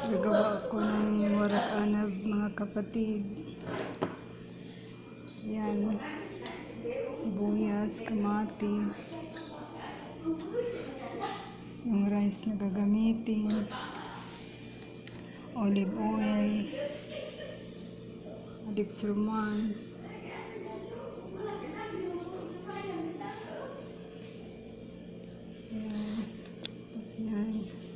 Gagawa ko ng warak anab, mga kapatid. Yan. Sibuyas, kamatis. Yung rice na gagamitin. Olive oil. Lips roman. Yan. Tapos yan.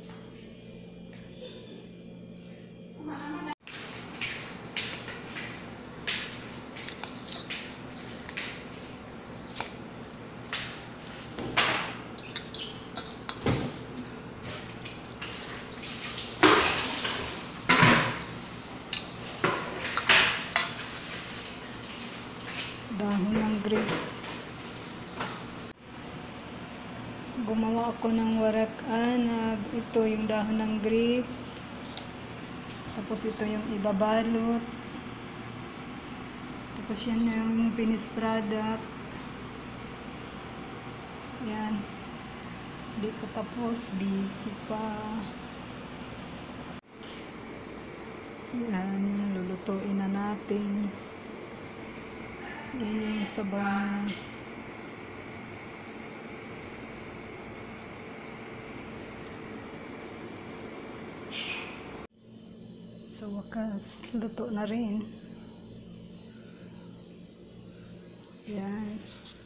Dahon ng grapes. Gumawa ako ng warak anab. Ito yung dahon ng grapes. Tapos ito yung ibabalot. Tapos yan yung finished product. Yan. Hindi pa tapos. Busy pa. Yan. Lulutuin na natin. Yan yung sabaw niya. Sa wakas, luto na rin. Yan.